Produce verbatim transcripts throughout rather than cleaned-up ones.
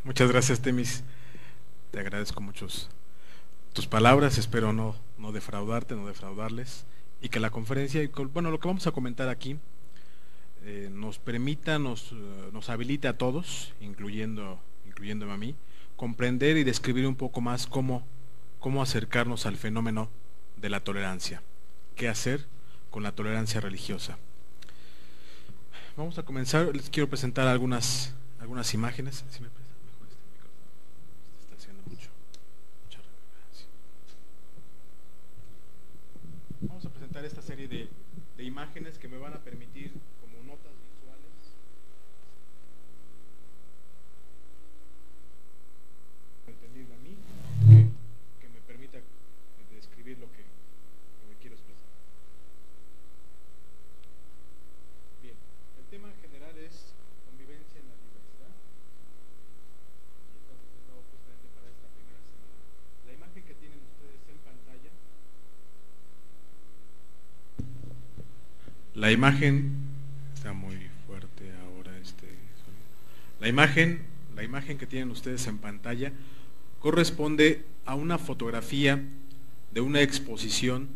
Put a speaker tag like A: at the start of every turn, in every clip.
A: Muchas gracias, Temis. Te agradezco muchos tus palabras. Espero no, no defraudarte, no defraudarles. Y que la conferencia, y con- bueno, lo que vamos a comentar aquí, eh, nos permita, nos, eh, nos habilite a todos, incluyendo, incluyéndome a mí, comprender y describir un poco más cómo, cómo acercarnos al fenómeno de la tolerancia. ¿Qué hacer con la tolerancia religiosa? Vamos a comenzar. Les quiero presentar algunas, algunas imágenes. Si me prestan mejor este micrófono. Este está haciendo mucho, mucha reverberancia. Vamos a presentar esta serie de, de imágenes que me van a permitir, como notas visuales, entendible a mí, que, que me permita describir lo que, lo que quiero expresar. Bien, el tema general es convivencia en la diversidad y está presentado justamente para esta primera semana. La imagen que tienen ustedes en pantalla, la imagen está muy fuerte ahora este sonido. La imagen, la imagen que tienen ustedes en pantalla corresponde a una fotografía de una exposición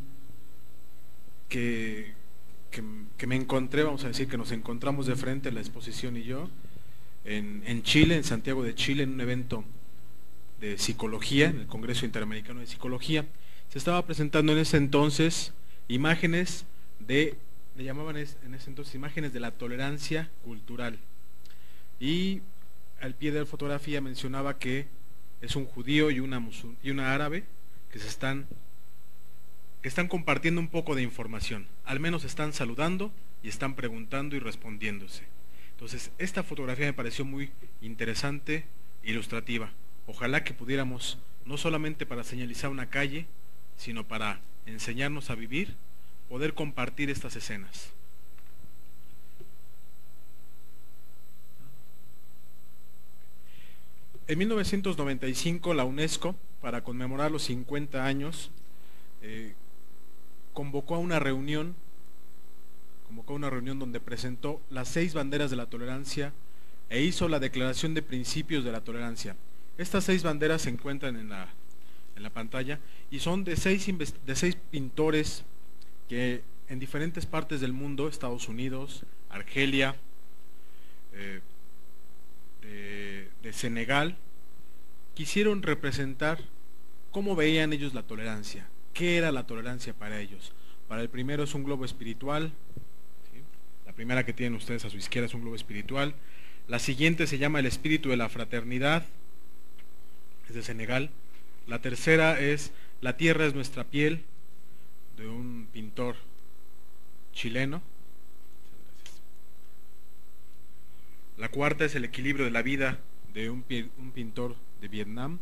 A: que, que, que me encontré, vamos a decir que nos encontramos de frente, la exposición y yo, en, en Chile, en Santiago de Chile, en un evento de psicología, en el Congreso Interamericano de Psicología. Se estaba presentando en ese entonces imágenes de, le llamaban en ese entonces imágenes de la tolerancia cultural. Y al pie de la fotografía mencionaba que es un judío y una, musul- y una árabe que se están, que están compartiendo un poco de información. Al menos están saludando y están preguntando y respondiéndose. Entonces, esta fotografía me pareció muy interesante, ilustrativa. Ojalá que pudiéramos, no solamente para señalizar una calle, sino para enseñarnos a vivir, poder compartir estas escenas. En mil novecientos noventa y cinco, la UNESCO, para conmemorar los cincuenta años, eh, convocó a una reunión, convocó a una reunión donde presentó las seis banderas de la tolerancia e hizo la declaración de principios de la tolerancia. Estas seis banderas se encuentran en la, en la pantalla y son de seis, de seis pintores que en diferentes partes del mundo, Estados Unidos, Argelia, eh, de, de Senegal, quisieron representar cómo veían ellos la tolerancia, qué era la tolerancia para ellos. Para el primero es un globo espiritual, ¿sí? La primera que tienen ustedes a su izquierda es un globo espiritual. La siguiente se llama el espíritu de la fraternidad, es de Senegal. La tercera es la tierra es nuestra piel, de un pintor chileno. La cuarta es el equilibrio de la vida, de un, un pintor de Vietnam.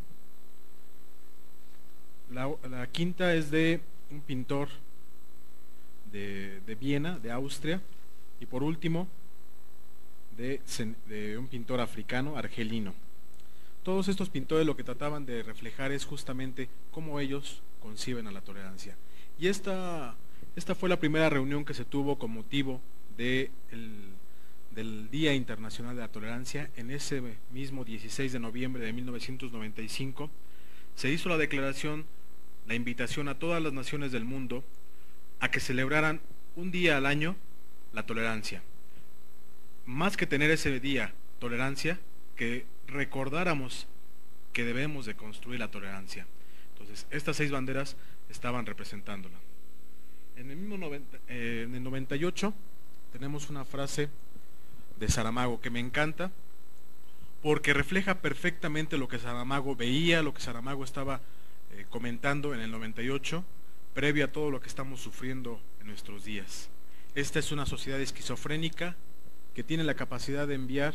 A: La, la quinta es de un pintor de, de Viena, de Austria. Y por último, de, de un pintor africano, argelino. Todos estos pintores lo que trataban de reflejar es justamente cómo ellos conciben a la tolerancia. Y esta, esta fue la primera reunión que se tuvo con motivo de el, del Día Internacional de la Tolerancia. En ese mismo dieciséis de noviembre de mil novecientos noventa y cinco se hizo la declaración, la invitación a todas las naciones del mundo a que celebraran un día al año la tolerancia. Más que tener ese día tolerancia, que recordáramos que debemos de construir la tolerancia. Entonces, estas seis banderas estaban representándola. En el mismo noventa, eh, en el noventa y ocho tenemos una frase de Saramago que me encanta, porque refleja perfectamente lo que Saramago veía, lo que Saramago estaba eh, comentando en el noventa y ocho, previo a todo lo que estamos sufriendo en nuestros días. Esta es una sociedad esquizofrénica que tiene la capacidad de enviar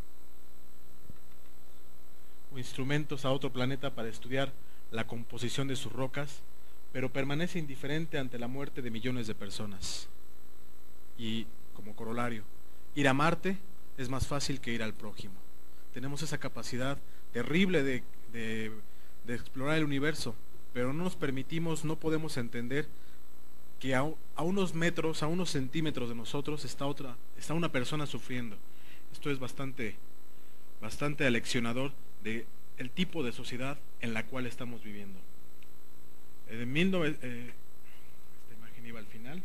A: instrumentos a otro planeta para estudiar la composición de sus rocas, pero permanece indiferente ante la muerte de millones de personas. Y como corolario, ir a Marte es más fácil que ir al prójimo. Tenemos esa capacidad terrible de, de, de explorar el universo, pero no nos permitimos, no podemos entender que a, a unos metros, a unos centímetros de nosotros está otra, está una persona sufriendo. Esto es bastante, bastante aleccionador de el tipo de sociedad en la cual estamos viviendo. Eh, de mil nove- eh, esta imagen iba al final.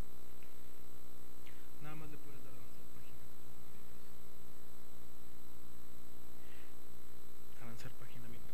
A: Nada más le puedes dar a avanzar página. Avanzar página. mi-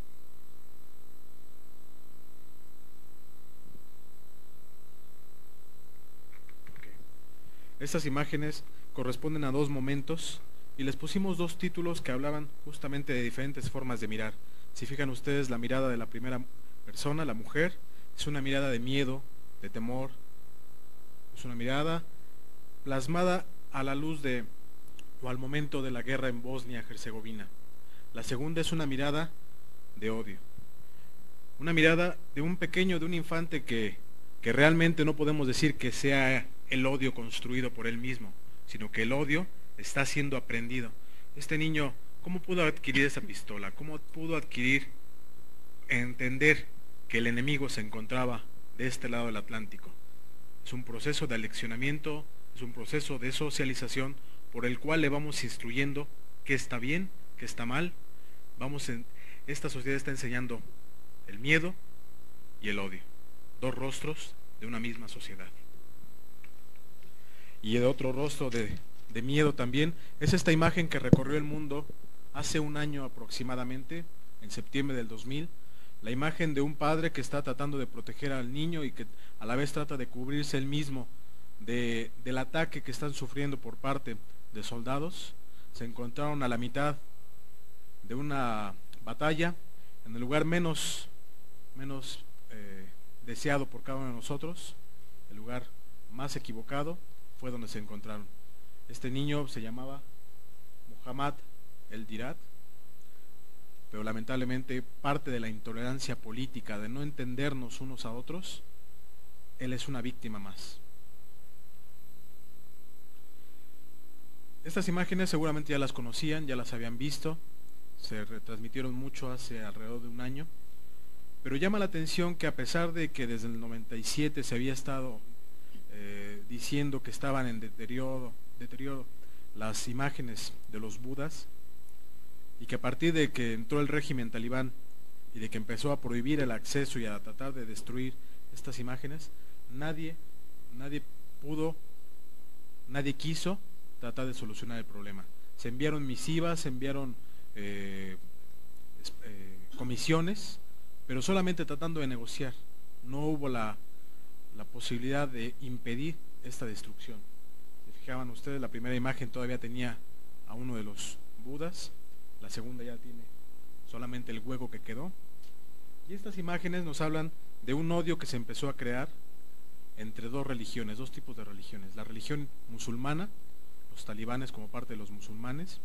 A: Ok. Estas imágenes corresponden a dos momentos y les pusimos dos títulos que hablaban justamente de diferentes formas de mirar. Si fijan ustedes, la mirada de la primera persona, la mujer, es una mirada de miedo, de temor, es una mirada plasmada a la luz de o al momento de la guerra en Bosnia-Herzegovina. La segunda es una mirada de odio, una mirada de un pequeño, de un infante que, que realmente no podemos decir que sea el odio construido por él mismo, sino que el odio está siendo aprendido. Este niño, ¿cómo pudo adquirir esa pistola? ¿Cómo pudo adquirir, entender que el enemigo se encontraba de este lado del Atlántico? Es un proceso de aleccionamiento, es un proceso de socialización por el cual le vamos instruyendo qué está bien, qué está mal. Vamos en, esta sociedad está enseñando el miedo y el odio, dos rostros de una misma sociedad. Y el otro rostro de, de miedo también es esta imagen que recorrió el mundo hace un año aproximadamente, en septiembre del dos mil, la imagen de un padre que está tratando de proteger al niño y que a la vez trata de cubrirse él mismo de, del ataque que están sufriendo por parte de soldados. Se encontraron a la mitad de una batalla en el lugar menos, menos eh, deseado por cada uno de nosotros, el lugar más equivocado fue donde se encontraron. Este niño se llamaba Muhammad El Dirat, pero lamentablemente parte de la intolerancia política, de no entendernos unos a otros, él es una víctima más. Estas imágenes seguramente ya las conocían, ya las habían visto, se retransmitieron mucho hace alrededor de un año, pero llama la atención que a pesar de que desde el noventa y siete se había estado eh, diciendo que estaban en deterioro, deterioro las imágenes de los budas, y que a partir de que entró el régimen talibán y de que empezó a prohibir el acceso y a tratar de destruir estas imágenes, nadie, nadie pudo, nadie quiso tratar de solucionar el problema. Se enviaron misivas, se enviaron eh, eh, comisiones, pero solamente tratando de negociar. No hubo la, la posibilidad de impedir esta destrucción. Si fijaban ustedes, la primera imagen todavía tenía a uno de los budas, la segunda ya tiene solamente el hueco que quedó. Y estas imágenes nos hablan de un odio que se empezó a crear entre dos religiones, dos tipos de religiones. La religión musulmana, los talibanes como parte de los musulmanes,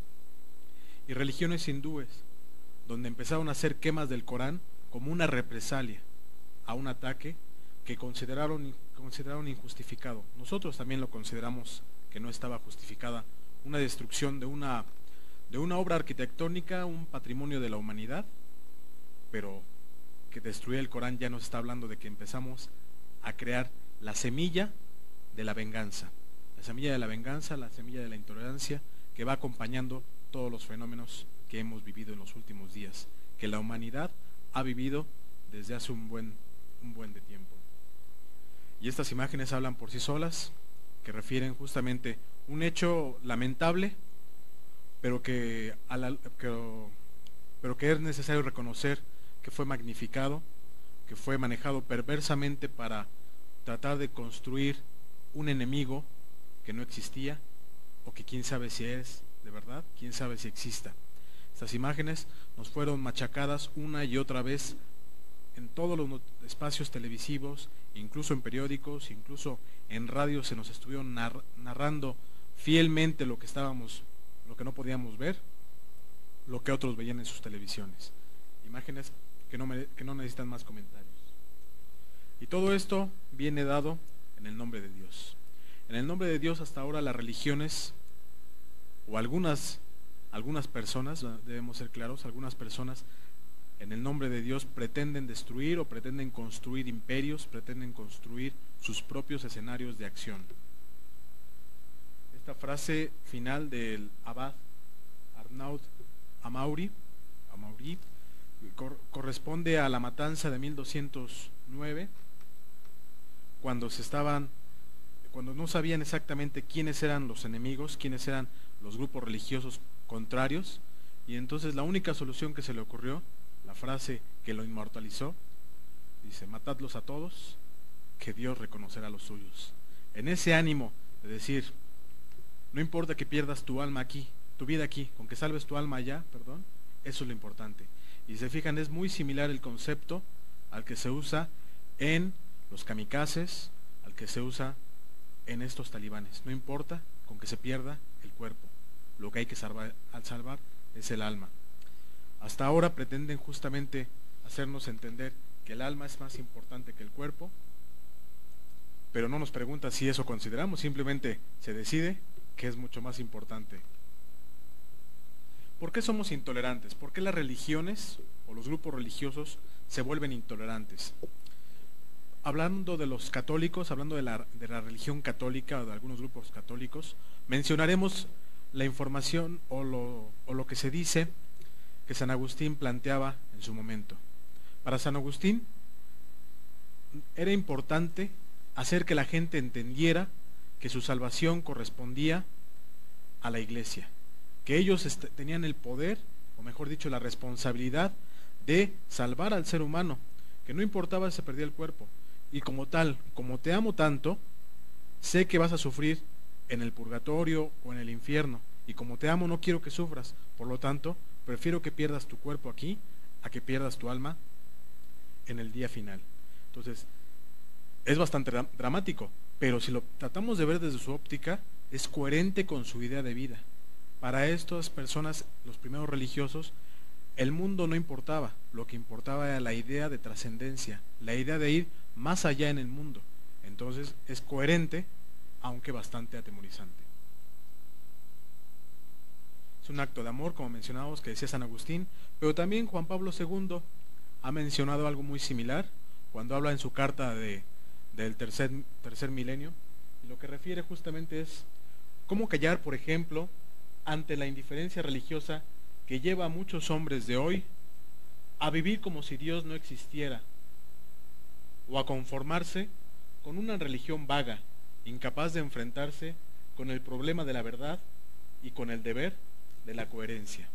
A: y religiones hindúes, donde empezaron a hacer quemas del Corán como una represalia a un ataque que consideraron, consideraron injustificado. Nosotros también lo consideramos que no estaba justificada una destrucción de una de una obra arquitectónica, un patrimonio de la humanidad, pero que destruir el Corán ya nos está hablando de que empezamos a crear la semilla de la venganza, la semilla de la venganza, la semilla de la intolerancia que va acompañando todos los fenómenos que hemos vivido en los últimos días, que la humanidad ha vivido desde hace un buen, un buen de tiempo. Y estas imágenes hablan por sí solas, que refieren justamente un hecho lamentable, pero que, a la, que, pero que es necesario reconocer que fue magnificado, que fue manejado perversamente para tratar de construir un enemigo que no existía, o que quién sabe si es de verdad, quién sabe si exista. Estas imágenes nos fueron machacadas una y otra vez en todos los espacios televisivos, incluso en periódicos, incluso en radio se nos estuvieron nar narrando fielmente lo que estábamos lo que no podíamos ver, lo que otros veían en sus televisiones. Imágenes que no, me, que no necesitan más comentarios. Y todo esto viene dado en el nombre de Dios. En el nombre de Dios hasta ahora las religiones, o algunas, algunas personas, debemos ser claros, algunas personas en el nombre de Dios pretenden destruir o pretenden construir imperios, pretenden construir sus propios escenarios de acción. Esta frase final del abad Arnaud Amauri, Amaury, cor corresponde a la matanza de mil doscientos nueve, cuando se estaban, cuando no sabían exactamente quiénes eran los enemigos, quiénes eran los grupos religiosos contrarios, y entonces la única solución que se le ocurrió, la frase que lo inmortalizó, dice: matadlos a todos, que Dios reconocerá a los suyos. En ese ánimo de decir, no importa que pierdas tu alma aquí, tu vida aquí, con que salves tu alma allá, perdón, eso es lo importante. Y si se fijan, es muy similar el concepto al que se usa en los kamikazes, al que se usa en estos talibanes. No importa con que se pierda el cuerpo, lo que hay que salvar, al salvar es el alma. Hasta ahora pretenden justamente hacernos entender que el alma es más importante que el cuerpo, pero no nos pregunta si eso consideramos, simplemente se decide que es mucho más importante. ¿Por qué somos intolerantes? ¿Por qué las religiones o los grupos religiosos se vuelven intolerantes? Hablando de los católicos, hablando de la, de la religión católica o de algunos grupos católicos, mencionaremos la información o lo, o lo que se dice que San Agustín planteaba en su momento. Para San Agustín era importante hacer que la gente entendiera que su salvación correspondía a la Iglesia, que ellos tenían el poder, o mejor dicho, la responsabilidad de salvar al ser humano, que no importaba si se perdía el cuerpo, y como tal, como te amo tanto, sé que vas a sufrir en el purgatorio o en el infierno, y como te amo no quiero que sufras, por lo tanto, prefiero que pierdas tu cuerpo aquí, a que pierdas tu alma en el día final. Entonces, es bastante dramático, pero si lo tratamos de ver desde su óptica, es coherente con su idea de vida. Para estas personas, los primeros religiosos, el mundo no importaba, lo que importaba era la idea de trascendencia, la idea de ir más allá en el mundo. Entonces es coherente, aunque bastante atemorizante. Es un acto de amor, como mencionábamos, que decía San Agustín, pero también Juan Pablo segundo ha mencionado algo muy similar cuando habla en su carta de, del tercer, tercer milenio. Y lo que refiere justamente es cómo callar, por ejemplo, ante la indiferencia religiosa que lleva a muchos hombres de hoy a vivir como si Dios no existiera, o a conformarse con una religión vaga, incapaz de enfrentarse con el problema de la verdad y con el deber de la coherencia.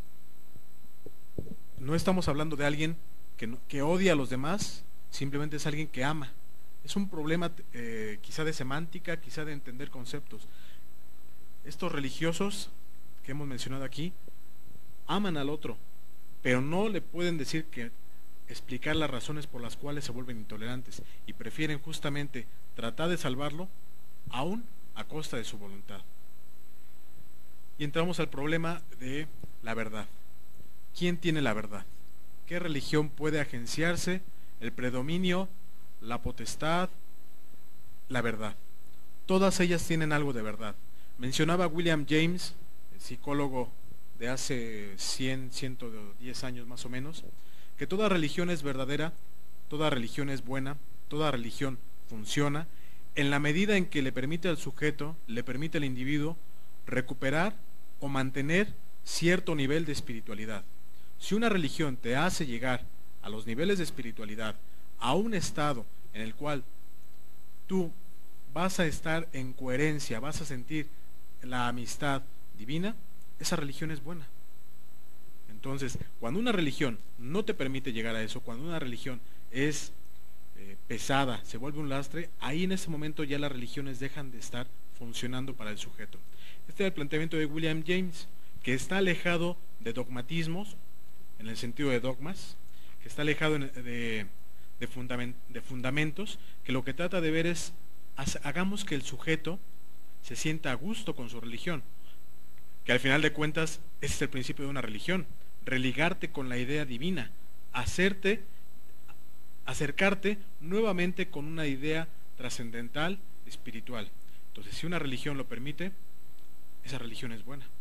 A: No estamos hablando de alguien que, no, que odia a los demás, simplemente es alguien que ama. Es un problema eh, quizá de semántica, quizá de entender conceptos. Estos religiosos que hemos mencionado aquí aman al otro, pero no le pueden decir que explicar las razones por las cuales se vuelven intolerantes, y prefieren justamente tratar de salvarlo aún a costa de su voluntad. Y entramos al problema de la verdad. ¿Quién tiene la verdad? ¿Qué religión puede agenciarse el predominio, la potestad, la verdad? Todas ellas tienen algo de verdad. Mencionaba William James, el psicólogo de hace cien, ciento diez años más o menos, que toda religión es verdadera, toda religión es buena, toda religión funciona en la medida en que le permite al sujeto, le permite al individuo recuperar o mantener cierto nivel de espiritualidad. Si una religión te hace llegar a los niveles de espiritualidad, a un estado en el cual tú vas a estar en coherencia, vas a sentir la amistad divina, esa religión es buena. Entonces, cuando una religión no te permite llegar a eso, cuando una religión es eh, pesada, se vuelve un lastre, ahí en ese momento ya las religiones dejan de estar funcionando para el sujeto. Este es el planteamiento de William James, que está alejado de dogmatismos, en el sentido de dogmas, que está alejado de, de, fundament, de fundamentos, que lo que trata de ver es, hagamos que el sujeto se sienta a gusto con su religión, que al final de cuentas ese es el principio de una religión, religarte con la idea divina, hacerte, acercarte nuevamente con una idea trascendental, espiritual. Entonces, si una religión lo permite, esa religión es buena.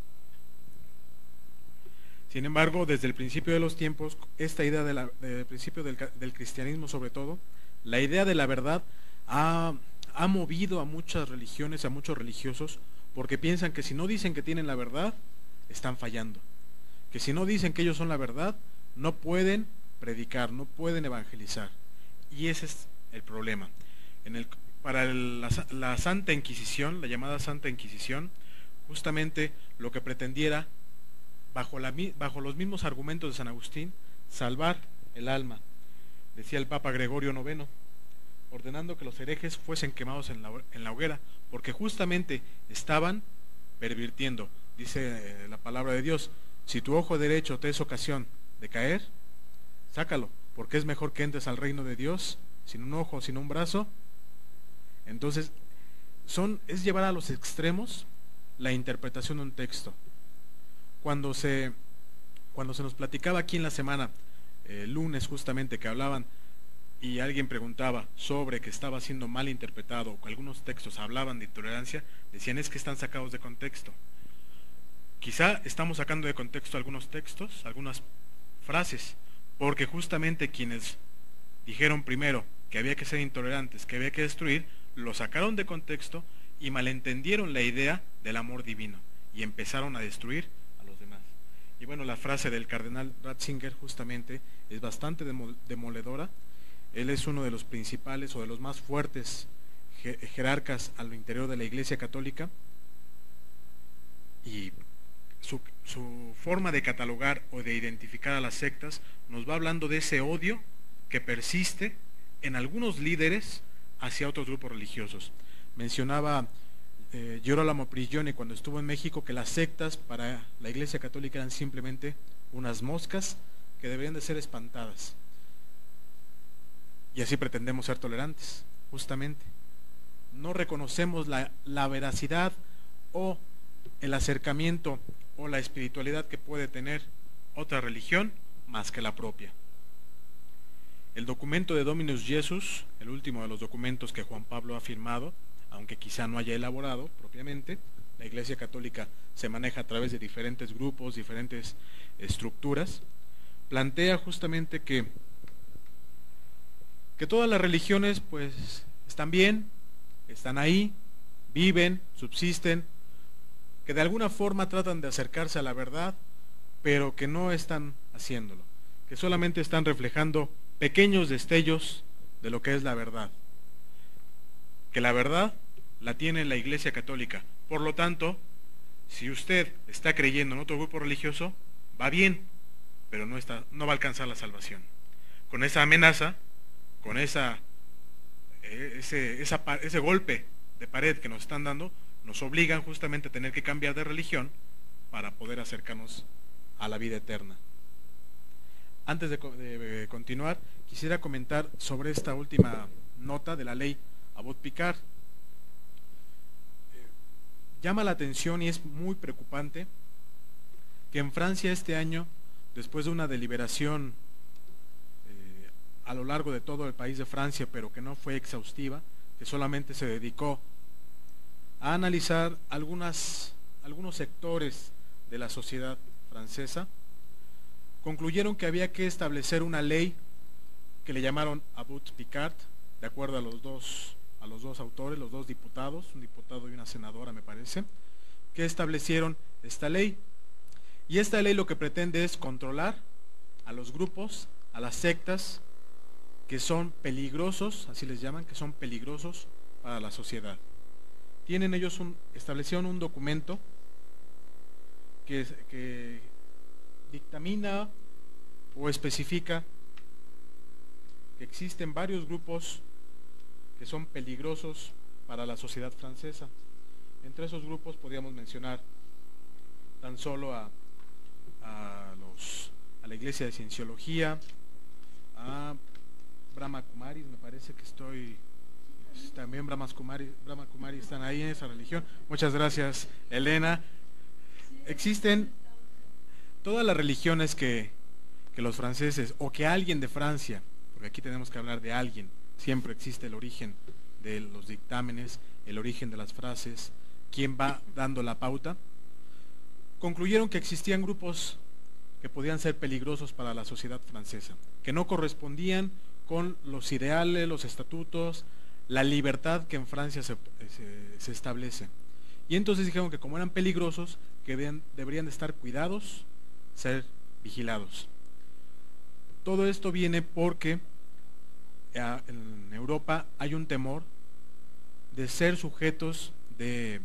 A: Sin embargo, desde el principio de los tiempos, esta idea de la, del principio del, del cristianismo sobre todo, la idea de la verdad ha, ha movido a muchas religiones, a muchos religiosos, porque piensan que si no dicen que tienen la verdad, están fallando. Que si no dicen que ellos son la verdad, no pueden predicar, no pueden evangelizar. Y ese es el problema. En el, para el, la, la Santa Inquisición, la llamada Santa Inquisición, justamente lo que pretendiera, bajo, la, bajo los mismos argumentos de San Agustín, salvar el alma. Decía el Papa Gregorio noveno, ordenando que los herejes fuesen quemados en la, en la hoguera, porque justamente estaban pervirtiendo. Dice la palabra de Dios, si tu ojo derecho te es ocasión de caer, sácalo, porque es mejor que entres al reino de Dios sin un ojo, sin un brazo. Entonces, son, es llevar a los extremos la interpretación de un texto. Cuando se, cuando se nos platicaba aquí en la semana, el eh, lunes justamente, que hablaban y alguien preguntaba sobre que estaba siendo mal interpretado, o que algunos textos hablaban de intolerancia, decían es que están sacados de contexto. Quizá estamos sacando de contexto algunos textos, algunas frases, porque justamente quienes dijeron primero que había que ser intolerantes, que había que destruir, lo sacaron de contexto y malentendieron la idea del amor divino y empezaron a destruir a los demás. Y bueno, la frase del cardenal Ratzinger justamente es bastante demoledora. Él es uno de los principales o de los más fuertes jerarcas al interior de la Iglesia Católica, y su, su forma de catalogar o de identificar a las sectas nos va hablando de ese odio que persiste en algunos líderes hacia otros grupos religiosos. Mencionaba eh, Girolamo Prigioni cuando estuvo en México que las sectas para la Iglesia Católica eran simplemente unas moscas que deberían de ser espantadas. Y así pretendemos ser tolerantes, justamente. No reconocemos la, la veracidad o el acercamiento o la espiritualidad que puede tener otra religión más que la propia. El documento de Dominus Jesus, el último de los documentos que Juan Pablo ha firmado, aunque quizá no haya elaborado propiamente, la Iglesia Católica se maneja a través de diferentes grupos, diferentes estructuras, plantea justamente que, que todas las religiones pues están bien, están ahí, viven, subsisten, que de alguna forma tratan de acercarse a la verdad, pero que no están haciéndolo, que solamente están reflejando pequeños destellos de lo que es la verdad, que la verdad la tiene la Iglesia Católica. Por lo tanto, si usted está creyendo en otro grupo religioso, va bien, pero no, está, no va a alcanzar la salvación. Con esa amenaza, con esa, ese, esa, ese golpe de pared que nos están dando, nos obligan justamente a tener que cambiar de religión para poder acercarnos a la vida eterna. Antes de, de continuar, quisiera comentar sobre esta última nota de la ley Abbot-Picard. Eh, llama la atención y es muy preocupante que en Francia este año, después de una deliberación eh, a lo largo de todo el país de Francia, pero que no fue exhaustiva, que solamente se dedicó a analizar algunas, algunos sectores de la sociedad francesa, concluyeron que había que establecer una ley que le llamaron Abbot-Picard, de acuerdo a los dos a los dos autores, los dos diputados, un diputado y una senadora me parece, que establecieron esta ley. Y esta ley lo que pretende es controlar a los grupos, a las sectas que son peligrosos, así les llaman, que son peligrosos para la sociedad. Tienen ellos un, establecieron un documento que, que dictamina o especifica que existen varios grupos que son peligrosos para la sociedad francesa. Entre esos grupos podríamos mencionar tan solo a, a, los, a la Iglesia de Cienciología, a Brahma Kumaris, me parece que estoy, también Brahma Kumaris, Brahma Kumaris están ahí en esa religión. Muchas gracias, Elena. Existen todas las religiones que, que los franceses, o que alguien de Francia, porque aquí tenemos que hablar de alguien, siempre existe el origen de los dictámenes, el origen de las frases, quién va dando la pauta, concluyeron que existían grupos que podían ser peligrosos para la sociedad francesa, que no correspondían con los ideales, los estatutos, la libertad que en Francia se, se, se establece. Y entonces dijeron que como eran peligrosos, que deberían, deberían de estar cuidados, ser vigilados. Todo esto viene porque eh, en Europa hay un temor de ser sujetos de,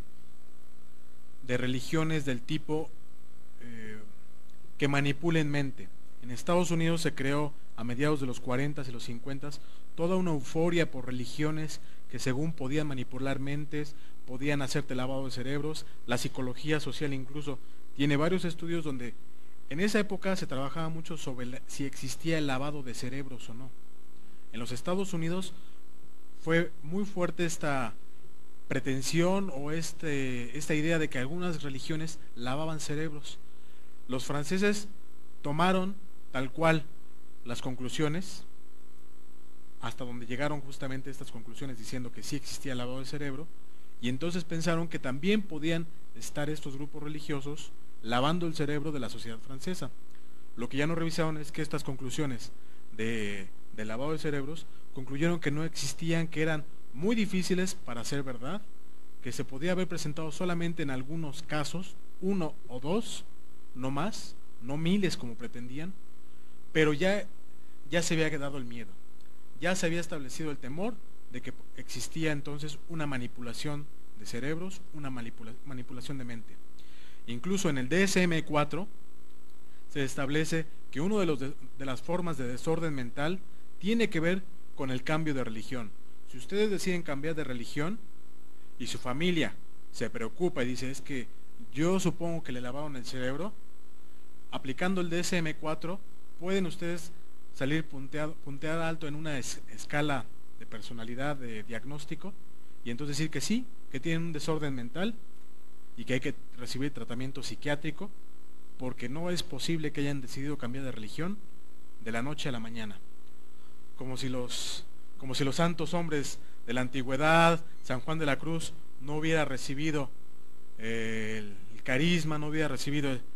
A: de religiones del tipo eh, que manipulen mente. En Estados Unidos se creó a mediados de los cuarenta y los cincuenta toda una euforia por religiones que según podían manipular mentes, podían hacerte lavado de cerebros. La psicología social incluso tiene varios estudios donde en esa época se trabajaba mucho sobre la, si existía el lavado de cerebros o no. En los Estados Unidos fue muy fuerte esta pretensión o este, esta idea de que algunas religiones lavaban cerebros. Los franceses tomaron tal cual las conclusiones, hasta donde llegaron justamente estas conclusiones diciendo que sí existía lavado de cerebro, y entonces pensaron que también podían estar estos grupos religiosos lavando el cerebro de la sociedad francesa. Lo que ya no revisaron es que estas conclusiones de, de lavado de cerebros concluyeron que no existían, que eran muy difíciles para ser verdad, que se podía haber presentado solamente en algunos casos, uno o dos, no más, no miles como pretendían, pero ya, ya se había quedado el miedo, ya se había establecido el temor de que existía entonces una manipulación de cerebros, una manipula, manipulación de mente. Incluso en el D S M cuatro se establece que una de, los de, de las formas de desorden mental tiene que ver con el cambio de religión. Si ustedes deciden cambiar de religión y su familia se preocupa y dice, es que yo supongo que le lavaron el cerebro, aplicando el D S M cuatro pueden ustedes salir punteado, puntear alto en una es, escala de personalidad, de diagnóstico, y entonces decir que sí, que tienen un desorden mental y que hay que recibir tratamiento psiquiátrico, porque no es posible que hayan decidido cambiar de religión de la noche a la mañana. Como si los, como si los santos hombres de la antigüedad, San Juan de la Cruz, no hubiera recibido eh, el, el carisma, no hubiera recibido eh,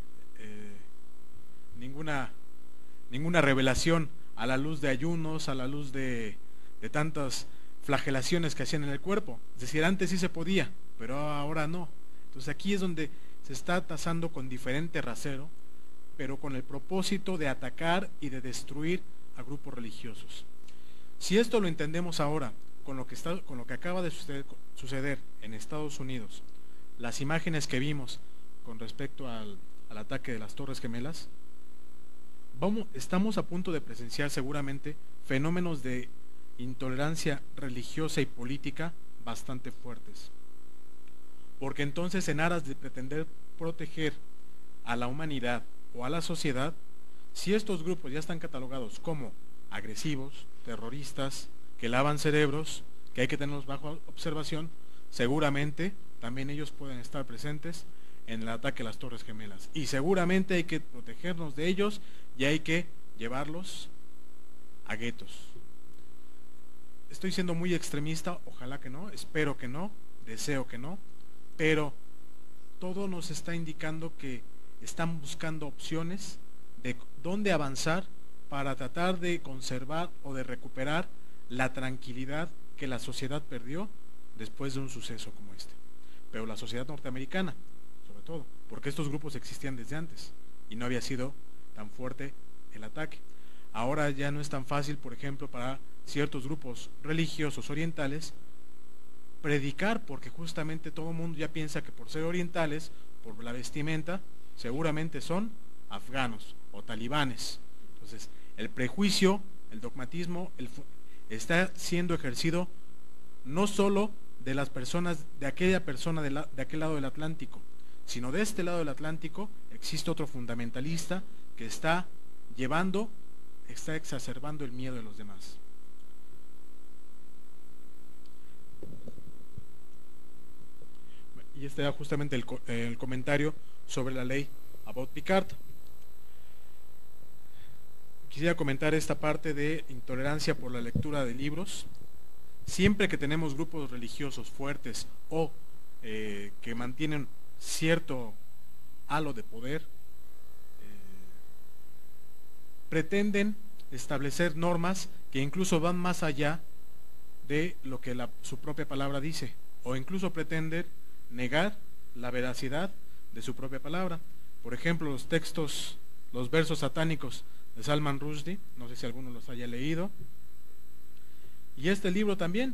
A: ninguna, ninguna revelación a la luz de ayunos, a la luz de, de tantas flagelaciones que hacían en el cuerpo. Es decir, antes sí se podía, pero ahora no. Entonces aquí es donde se está tasando con diferente rasero, pero con el propósito de atacar y de destruir a grupos religiosos. Si esto lo entendemos ahora, con lo que, está, con lo que acaba de suceder, suceder en Estados Unidos, las imágenes que vimos con respecto al, al ataque de las Torres Gemelas, vamos, estamos a punto de presenciar seguramente fenómenos de intolerancia religiosa y política bastante fuertes. Porque entonces, en aras de pretender proteger a la humanidad o a la sociedad, si estos grupos ya están catalogados como agresivos, terroristas, que lavan cerebros, que hay que tenerlos bajo observación, seguramente también ellos pueden estar presentes en el ataque a las Torres Gemelas. Y seguramente hay que protegernos de ellos y hay que llevarlos a guetos. Estoy siendo muy extremista, ojalá que no, espero que no, deseo que no, pero todo nos está indicando que están buscando opciones de dónde avanzar para tratar de conservar o de recuperar la tranquilidad que la sociedad perdió después de un suceso como este. Pero la sociedad norteamericana, sobre todo, porque estos grupos existían desde antes y no había sido tan fuerte el ataque. Ahora ya no es tan fácil, por ejemplo, para ciertos grupos religiosos orientales predicar, porque justamente todo el mundo ya piensa que por ser orientales, por la vestimenta, seguramente son afganos o talibanes. Entonces, el prejuicio, el dogmatismo, el, está siendo ejercido no solo de las personas, de aquella persona de, la, de aquel lado del Atlántico, sino de este lado del Atlántico existe otro fundamentalista que está llevando, está exacerbando el miedo de los demás. Y este era justamente el, el comentario sobre la ley Abbott-Picard. Quisiera comentar esta parte de intolerancia por la lectura de libros. Siempre que tenemos grupos religiosos fuertes o eh, que mantienen cierto halo de poder, eh, pretenden establecer normas que incluso van más allá de lo que la, su propia palabra dice, o incluso pretenden negar la veracidad de su propia palabra. Por ejemplo, los textos, los versos satánicos de Salman Rushdie, no sé si alguno los haya leído. Y este libro también,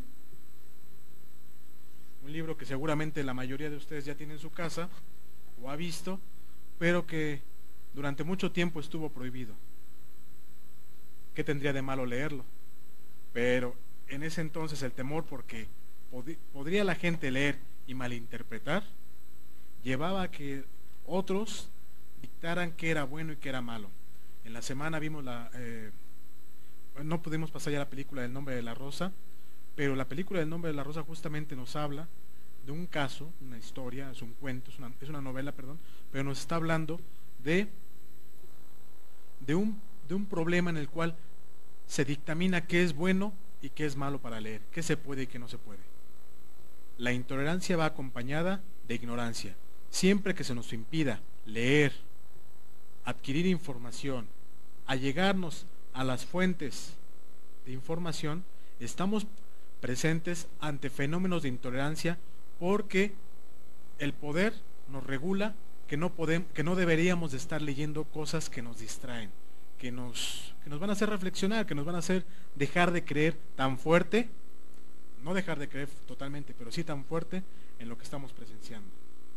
A: un libro que seguramente la mayoría de ustedes ya tiene en su casa o ha visto, pero que durante mucho tiempo estuvo prohibido. ¿Qué tendría de malo leerlo? Pero en ese entonces el temor porque pod- podría la gente leer y malinterpretar, llevaba a que otros dictaran qué era bueno y qué era malo. En la semana vimos la... Eh, no pudimos pasar ya la película del Nombre de la Rosa, pero la película del Nombre de la Rosa justamente nos habla de un caso, una historia, es un cuento, es una, es una novela, perdón, pero nos está hablando de, de, un, de un problema en el cual se dictamina qué es bueno y qué es malo para leer, qué se puede y qué no se puede. La intolerancia va acompañada de ignorancia. Siempre que se nos impida leer, adquirir información, allegarnos a las fuentes de información, estamos presentes ante fenómenos de intolerancia porque el poder nos regula que no podemos, que no deberíamos de estar leyendo cosas que nos distraen, que nos, que nos van a hacer reflexionar, que nos van a hacer dejar de creer tan fuerte, no dejar de creer totalmente, pero sí tan fuerte en lo que estamos presenciando.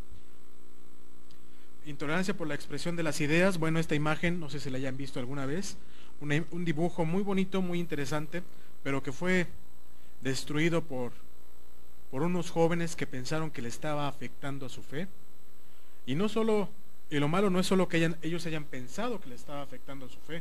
A: Intolerancia por la expresión de las ideas. Bueno, esta imagen, no sé si la hayan visto alguna vez, una, un dibujo muy bonito, muy interesante, pero que fue destruido por, por unos jóvenes que pensaron que le estaba afectando a su fe. Y no solo, y lo malo no es solo que hayan, ellos hayan pensado que le estaba afectando a su fe,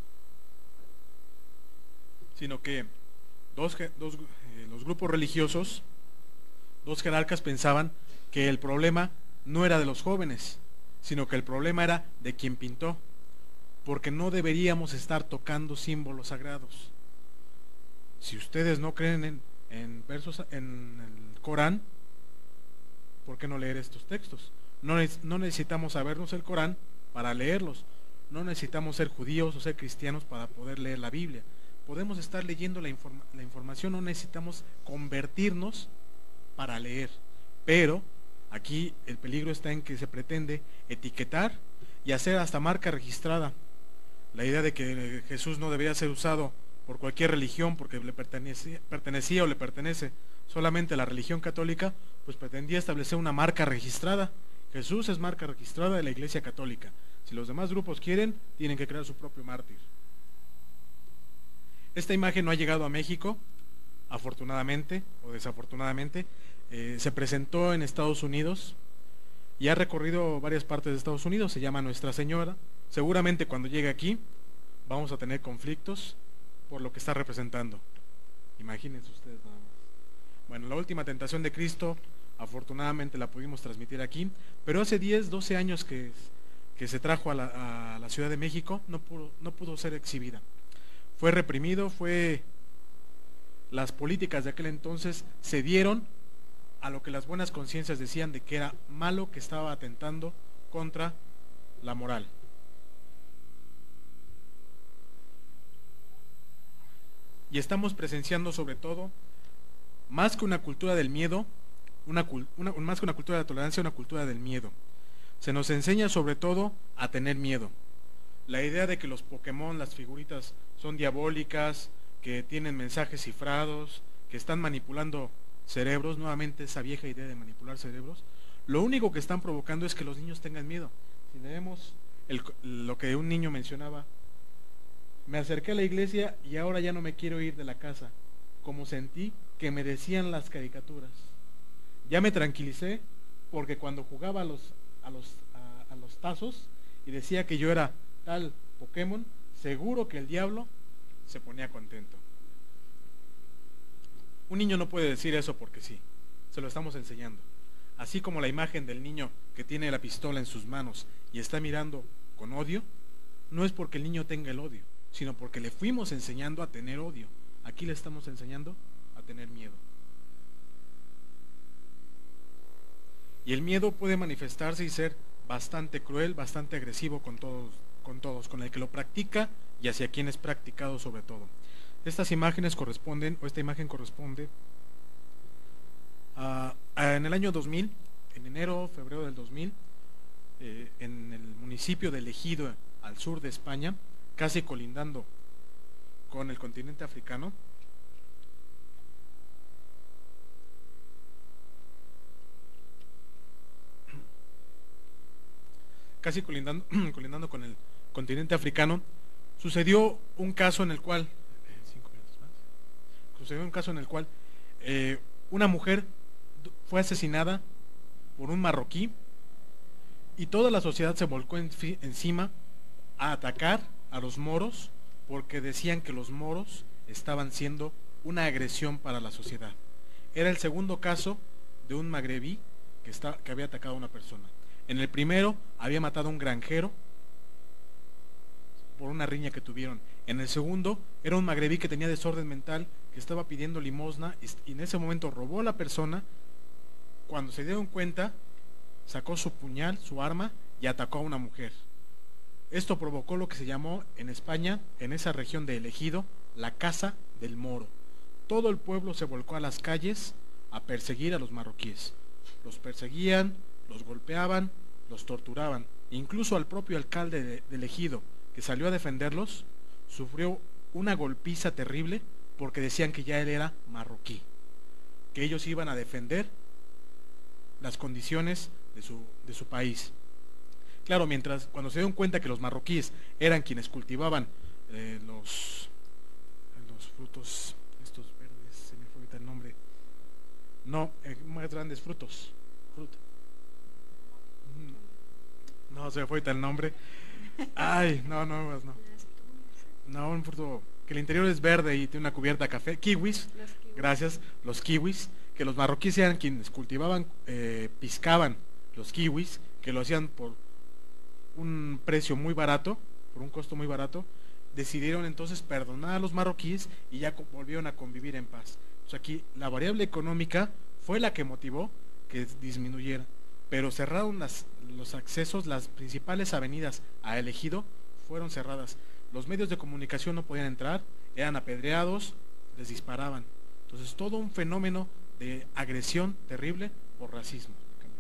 A: sino que dos, dos, eh, los grupos religiosos, dos jerarcas pensaban que el problema no era de los jóvenes, sino que el problema era de quien pintó, porque no deberíamos estar tocando símbolos sagrados. Si ustedes no creen en, en versos en el Corán, ¿por qué no leer estos textos? No, no necesitamos sabernos el Corán para leerlos. No necesitamos ser judíos o ser cristianos para poder leer la Biblia. Podemos estar leyendo la, informa, la información, no necesitamos convertirnos para leer. Pero aquí el peligro está en que se pretende etiquetar y hacer hasta marca registrada. La idea de que Jesús no debería ser usado por cualquier religión porque le pertenecía, pertenecía o le pertenece solamente a la religión católica, pues pretendía establecer una marca registrada. Jesús es marca registrada de la Iglesia Católica. Si los demás grupos quieren, tienen que crear su propio mártir. Esta imagen no ha llegado a México, afortunadamente o desafortunadamente. Eh, se presentó en Estados Unidos y ha recorrido varias partes de Estados Unidos. Se llama Nuestra Señora. Seguramente cuando llegue aquí vamos a tener conflictos por lo que está representando. Imagínense ustedes nada más. Bueno, la última tentación de Cristo, afortunadamente la pudimos transmitir aquí, pero hace diez, doce años que, que se trajo a la, a la Ciudad de México, no pudo, no pudo ser exhibida. Fue reprimido, fue... Las políticas de aquel entonces se dieron a lo que las buenas conciencias decían de que era malo, que estaba atentando contra la moral. Y estamos presenciando sobre todo, más que una cultura del miedo, una, una, más que una cultura de la tolerancia, una cultura del miedo. Se nos enseña sobre todo a tener miedo. La idea de que los Pokémon, las figuritas, son diabólicas, que tienen mensajes cifrados, que están manipulando cerebros, nuevamente esa vieja idea de manipular cerebros, lo único que están provocando es que los niños tengan miedo. Si leemos el, lo que un niño mencionaba, me acerqué a la iglesia y ahora ya no me quiero ir de la casa, como sentí que me decían las caricaturas. Ya me tranquilicé porque cuando jugaba a los, a los, a, a los tazos y decía que yo era tal Pokémon, seguro que el diablo se ponía contento. Un niño no puede decir eso porque sí, se lo estamos enseñando. Así como la imagen del niño que tiene la pistola en sus manos y está mirando con odio, no es porque el niño tenga el odio, sino porque le fuimos enseñando a tener odio. Aquí le estamos enseñando a tener miedo. Y el miedo puede manifestarse y ser bastante cruel, bastante agresivo con todos, con todos, con el que lo practica y hacia quien es practicado sobre todo. Estas imágenes corresponden, o esta imagen corresponde a, a en el año dos mil, en enero, febrero del dos mil, eh, en el municipio de Ejido, al sur de España, casi colindando con el continente africano, casi colindando, colindando con el continente africano, sucedió un caso en el cual, cinco minutos más, sucedió un caso en el cual eh, una mujer fue asesinada por un marroquí y toda la sociedad se volcó en, encima a atacar a los moros porque decían que los moros estaban siendo una agresión para la sociedad. Era el segundo caso de un magrebí que, está, que había atacado a una persona. En el primero había matado a un granjero por una riña que tuvieron. En el segundo era un magrebí que tenía desorden mental, que estaba pidiendo limosna y en ese momento robó a la persona. Cuando se dieron cuenta, sacó su puñal, su arma y atacó a una mujer. Esto provocó lo que se llamó en España, en esa región de El Ejido, la Casa del Moro. Todo el pueblo se volcó a las calles a perseguir a los marroquíes. Los perseguían, los golpeaban, los torturaban. Incluso al propio alcalde de, del Ejido, que salió a defenderlos, sufrió una golpiza terrible porque decían que ya él era marroquí, que ellos iban a defender las condiciones de su, de su país. Claro, mientras cuando se dieron cuenta que los marroquíes eran quienes cultivaban eh, los, los frutos, estos verdes, se me fue ahorita el nombre, no, eh, más grandes frutos, fruta. No, se me fue ahorita el nombre. Ay, no, no, no. No, un fruto que el interior es verde y tiene una cubierta café. Kiwis, kiwis. Gracias, los kiwis. Que los marroquíes eran quienes cultivaban, eh, piscaban los kiwis, que lo hacían por un precio muy barato, por un costo muy barato. Decidieron entonces perdonar a los marroquíes y ya volvieron a convivir en paz. Entonces aquí la variable económica fue la que motivó que disminuyera, pero cerraron las, los accesos, las principales avenidas a El Ejido fueron cerradas. Los medios de comunicación no podían entrar, eran apedreados, les disparaban. Entonces todo un fenómeno de agresión terrible por racismo.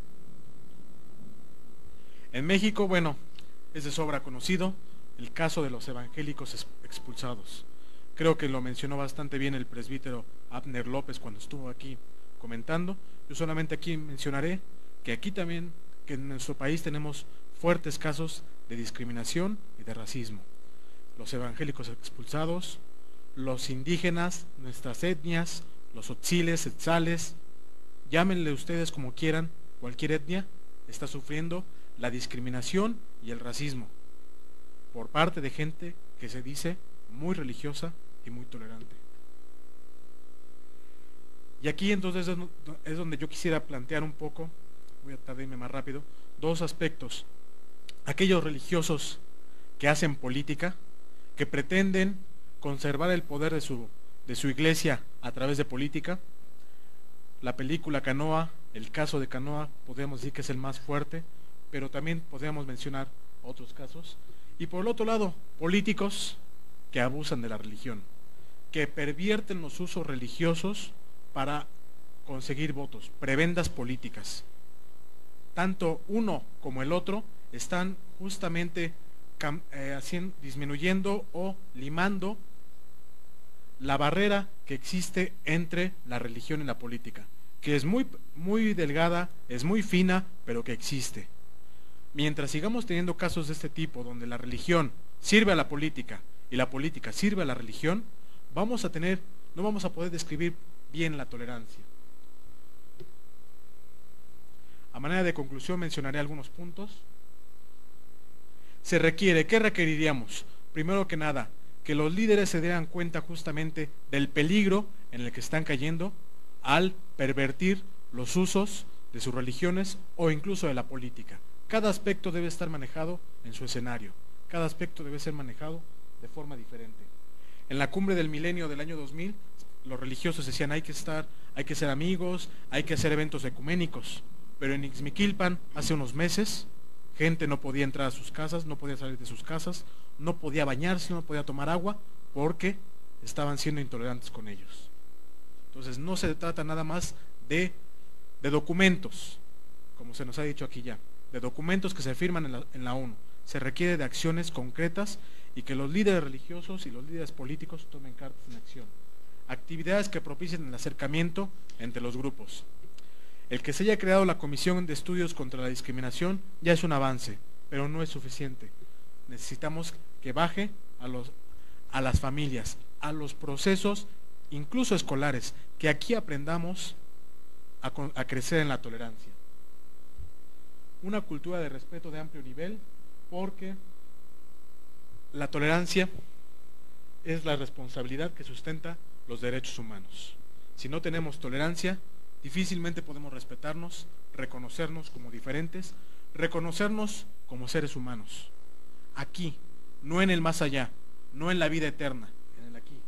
A: En México, bueno, es de sobra conocido el caso de los evangélicos expulsados. Creo que lo mencionó bastante bien el presbítero Abner López cuando estuvo aquí comentando. Yo solamente aquí mencionaré que aquí también, que en nuestro país tenemos fuertes casos de discriminación y de racismo. Los evangélicos expulsados, los indígenas, nuestras etnias, los otziles, etzales, llámenle ustedes como quieran, cualquier etnia está sufriendo la discriminación y el racismo por parte de gente que se dice muy religiosa y muy tolerante. Y aquí entonces es donde yo quisiera plantear un poco, voy a tardarme más rápido, dos aspectos. Aquellos religiosos que hacen política, que pretenden conservar el poder de su, de su iglesia a través de política. La película Canoa, el caso de Canoa, podríamos decir que es el más fuerte, pero también podríamos mencionar otros casos. Y por el otro lado, políticos que abusan de la religión, que pervierten los usos religiosos para conseguir votos, prebendas políticas. Tanto uno como el otro están justamente eh, haciendo, disminuyendo o limando la barrera que existe entre la religión y la política, que es muy, muy delgada, es muy fina, pero que existe. Mientras sigamos teniendo casos de este tipo, donde la religión sirve a la política y la política sirve a la religión, vamos a tener, no vamos a poder describir bien la tolerancia. A manera de conclusión mencionaré algunos puntos. Se requiere, ¿qué requeriríamos? Primero que nada, que los líderes se dieran cuenta justamente del peligro en el que están cayendo al pervertir los usos de sus religiones o incluso de la política. Cada aspecto debe estar manejado en su escenario, cada aspecto debe ser manejado de forma diferente. En la cumbre del milenio del año dos mil, los religiosos decían hay que estar, hay que ser amigos, hay que hacer eventos ecuménicos, pero en Ixmiquilpan hace unos meses, gente no podía entrar a sus casas, no podía salir de sus casas, no podía bañarse, no podía tomar agua, porque estaban siendo intolerantes con ellos. Entonces no se trata nada más de, de documentos, como se nos ha dicho aquí ya, de documentos que se firman en la, en la ONU. se requiere de acciones concretas y que los líderes religiosos y los líderes políticos tomen cartas en acción. Actividades que propicien el acercamiento entre los grupos. El que se haya creado la Comisión de Estudios contra la Discriminación ya es un avance, pero no es suficiente. Necesitamos que baje a, los, a las familias, a los procesos, incluso escolares, que aquí aprendamos a, a crecer en la tolerancia. Una cultura de respeto de amplio nivel, porque la tolerancia es la responsabilidad que sustenta los derechos humanos. Si no tenemos tolerancia, difícilmente podemos respetarnos, reconocernos como diferentes, reconocernos como seres humanos. Aquí, no en el más allá, no en la vida eterna, en el aquí.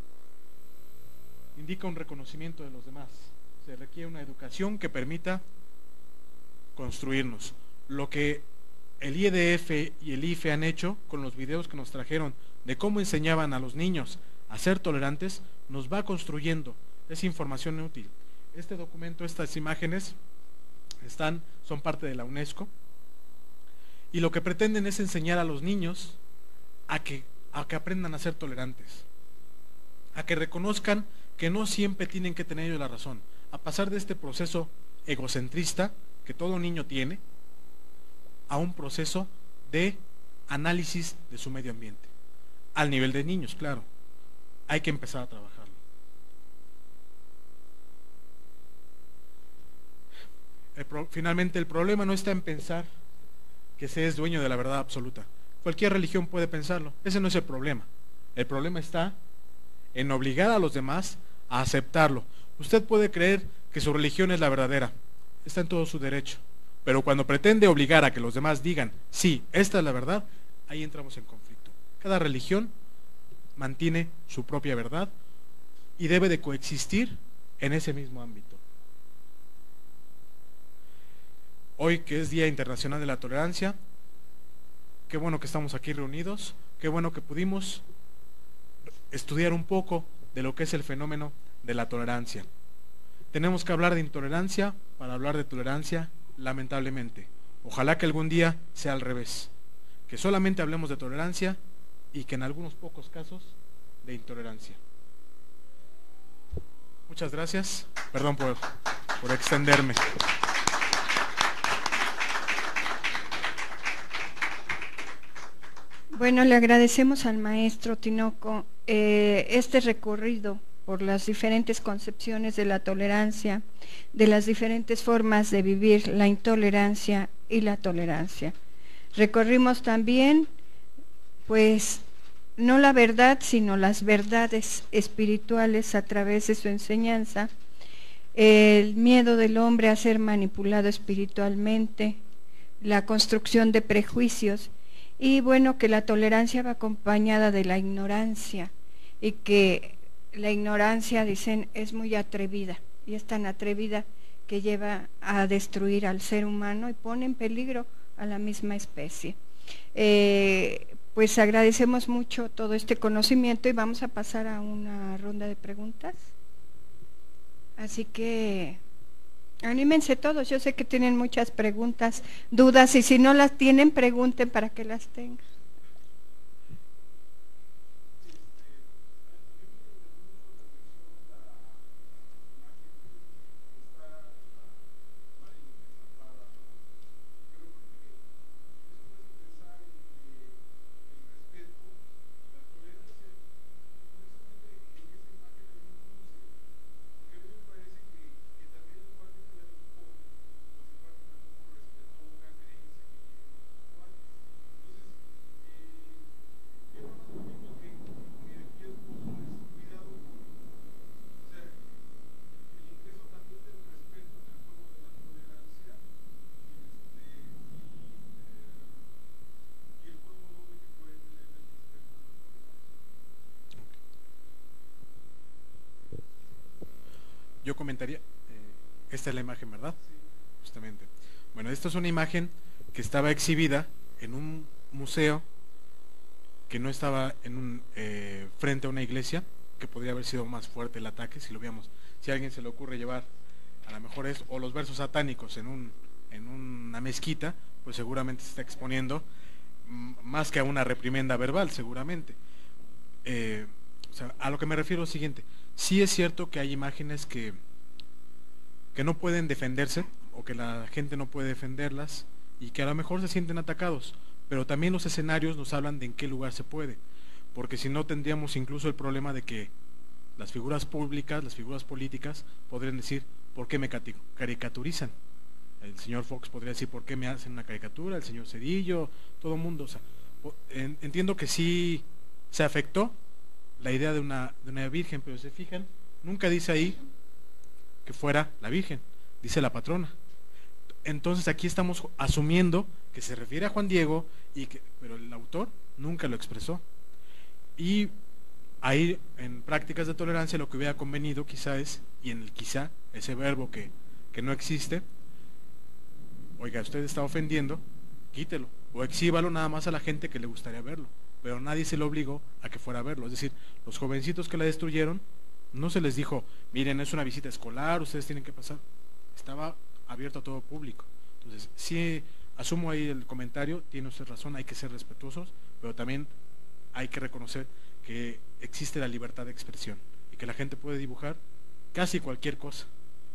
A: Indica un reconocimiento de los demás. Se requiere una educación que permita construirnos. Lo que el I E D F y el I F E han hecho con los videos que nos trajeron de cómo enseñaban a los niños a ser tolerantes, nos va construyendo. Es información útil. Este documento, estas imágenes están, son parte de la UNESCO, y lo que pretenden es enseñar a los niños a que, a que aprendan a ser tolerantes, a que reconozcan que no siempre tienen que tener ellos la razón, a pasar de este proceso egocentrista que todo niño tiene a un proceso de análisis de su medio ambiente, al nivel de niños, claro. Hay que empezar a trabajarlo. El pro, finalmente, el problema no está en pensar que se es dueño de la verdad absoluta. Cualquier religión puede pensarlo. Ese no es el problema. El problema está en obligar a los demás a aceptarlo. Usted puede creer que su religión es la verdadera. Está en todo su derecho. Pero cuando pretende obligar a que los demás digan, sí, esta es la verdad, ahí entramos en conflicto. Cada religión mantiene su propia verdad y debe de coexistir en ese mismo ámbito. Hoy, que es Día Internacional de la Tolerancia, qué bueno que estamos aquí reunidos, qué bueno que pudimos estudiar un poco de lo que es el fenómeno de la tolerancia. Tenemos que hablar de intolerancia para hablar de tolerancia, lamentablemente. Ojalá que algún día sea al revés, que solamente hablemos de tolerancia y que en algunos pocos casos de intolerancia. Muchas gracias, perdón por, por extenderme.
B: Bueno, le agradecemos al maestro Tinoco eh, este recorrido por las diferentes concepciones de la tolerancia, de las diferentes formas de vivir la intolerancia y la tolerancia. Recorrimos también, pues, no la verdad, sino las verdades espirituales a través de su enseñanza, el miedo del hombre a ser manipulado espiritualmente, la construcción de prejuicios, y bueno, que la tolerancia va acompañada de la ignorancia, y que la ignorancia, dicen, es muy atrevida, y es tan atrevida que lleva a destruir al ser humano y pone en peligro a la misma especie. Eh, pues agradecemos mucho todo este conocimiento y vamos a pasar a una ronda de preguntas. Así que anímense todos, yo sé que tienen muchas preguntas, dudas, y si no las tienen, pregunten para que las tengan.
A: Yo comentaría, eh, esta es la imagen, ¿verdad? Sí. Justamente. Bueno, esta es una imagen que estaba exhibida en un museo que no estaba en un eh, frente a una iglesia, que podría haber sido más fuerte el ataque si lo veíamos. Si a alguien se le ocurre llevar, a lo mejor es, o los versos satánicos en, un, en una mezquita, pues seguramente se está exponiendo más que a una reprimenda verbal, seguramente. Eh, o sea, a lo que me refiero es lo siguiente: sí es cierto que hay imágenes que, que no pueden defenderse, o que la gente no puede defenderlas, y que a lo mejor se sienten atacados, pero también los escenarios nos hablan de en qué lugar se puede, porque si no tendríamos incluso el problema de que las figuras públicas, las figuras políticas, podrían decir, ¿por qué me caricaturizan? El señor Fox podría decir, ¿por qué me hacen una caricatura? El señor Cedillo, todo el mundo. O sea, entiendo que sí se afectó la idea de una, de una virgen, pero se fijan, nunca dice ahí que fuera la virgen, dice la patrona. Entonces aquí estamos asumiendo que se refiere a Juan Diego, y que, pero el autor nunca lo expresó. Y ahí, en prácticas de tolerancia, lo que hubiera convenido quizá es, y en el quizá, ese verbo que, que no existe, oiga, usted está ofendiendo, quítelo, o exhíbalo nada más a la gente que le gustaría verlo, pero nadie se lo obligó a que fuera a verlo. Es decir, los jovencitos que la destruyeron, no se les dijo, miren, es una visita escolar, ustedes tienen que pasar. Estaba abierto a todo público. Entonces, sí, asumo ahí el comentario, tiene usted razón, hay que ser respetuosos, pero también hay que reconocer que existe la libertad de expresión y que la gente puede dibujar casi cualquier cosa.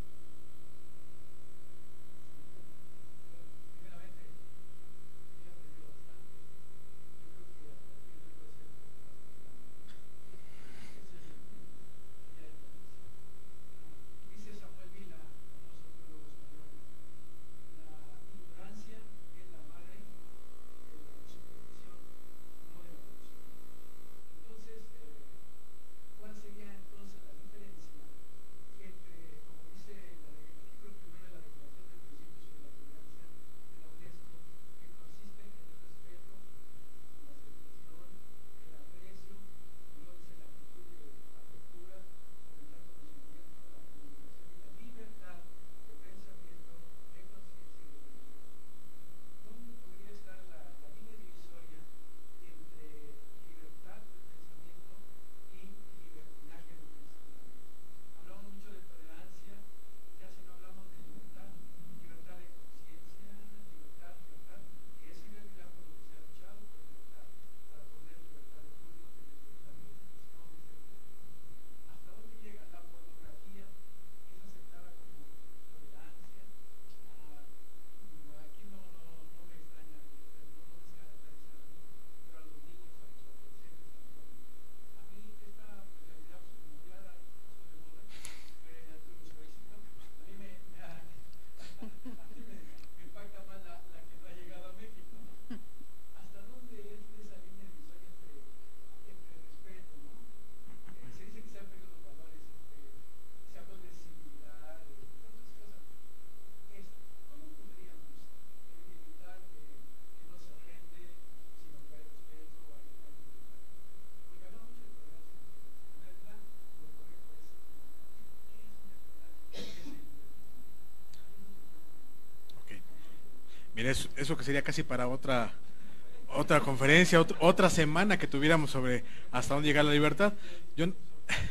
A: Mira, eso, eso que sería casi para otra otra conferencia, otra, otra semana que tuviéramos sobre hasta dónde llegar la libertad. Yo, yo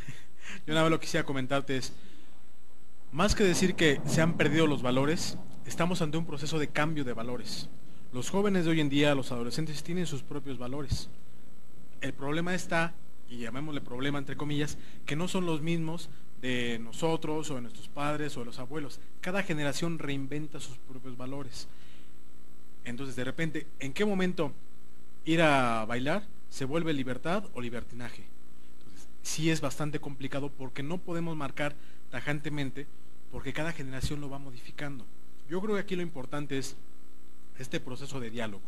A: nada más lo que quisiera comentarte es, más que decir que se han perdido los valores, estamos ante un proceso de cambio de valores. Los jóvenes de hoy en día, los adolescentes, tienen sus propios valores. El problema está, y llamémosle problema entre comillas, que no son los mismos de nosotros o de nuestros padres o de los abuelos. Cada generación reinventa sus propios valores. Entonces, de repente, ¿en qué momento ir a bailar se vuelve libertad o libertinaje? Entonces, sí es bastante complicado porque no podemos marcar tajantemente, porque cada generación lo va modificando. Yo creo que aquí lo importante es este proceso de diálogo.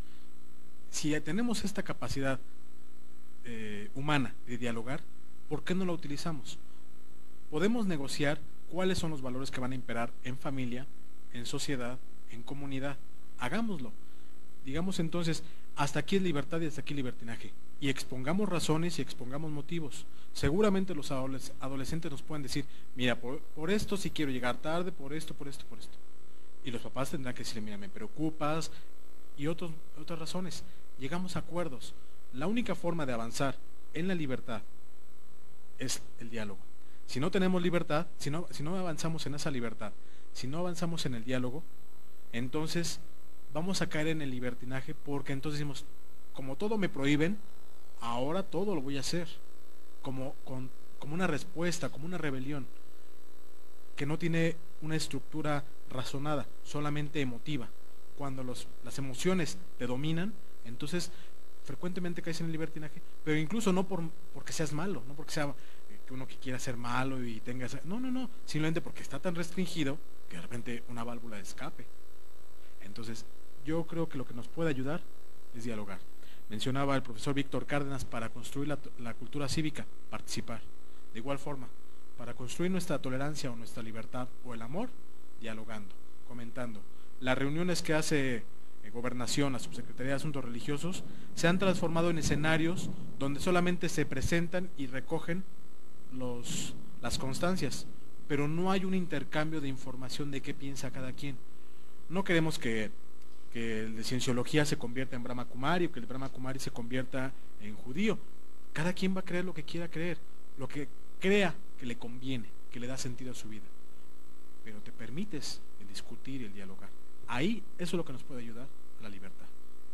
A: Si tenemos esta capacidad eh, humana de dialogar, ¿por qué no la utilizamos? Podemos negociar cuáles son los valores que van a imperar en familia, en sociedad, en comunidad. Hagámoslo. Digamos entonces, hasta aquí es libertad y hasta aquí libertinaje. Y expongamos razones y expongamos motivos. Seguramente los adolescentes nos pueden decir, mira, por, por esto sí quiero llegar tarde, por esto, por esto, por esto. Y los papás tendrán que decirle, mira, me preocupas, y otros, otras razones. Llegamos a acuerdos. La única forma de avanzar en la libertad es el diálogo. Si no tenemos libertad, si no, si no avanzamos en esa libertad, si no avanzamos en el diálogo, entonces vamos a caer en el libertinaje, porque entonces decimos, como todo me prohíben, ahora todo lo voy a hacer, como, con, como una respuesta, como una rebelión, que no tiene una estructura razonada, solamente emotiva. Cuando los, las emociones te dominan, entonces frecuentemente caes en el libertinaje, pero incluso no por, porque seas malo, no porque sea eh, que uno que quiera ser malo y tenga esa, no, no, no, simplemente porque está tan restringido que de repente una válvula de escape. Entonces, yo creo que lo que nos puede ayudar es dialogar. Mencionaba el profesor Víctor Cárdenas, para construir la, la cultura cívica, participar. De igual forma, para construir nuestra tolerancia o nuestra libertad o el amor, dialogando, comentando. Las reuniones que hace eh, Gobernación, la Subsecretaría de Asuntos Religiosos, se han transformado en escenarios donde solamente se presentan y recogen los, las constancias, pero no hay un intercambio de información de qué piensa cada quien. No queremos que, que el de Cienciología se convierta en Brahma Kumari, o que el Brahma Kumari se convierta en judío. Cada quien va a creer lo que quiera creer, lo que crea que le conviene, que le da sentido a su vida. Pero te permites el discutir y el dialogar. Ahí, eso es lo que nos puede ayudar a la libertad.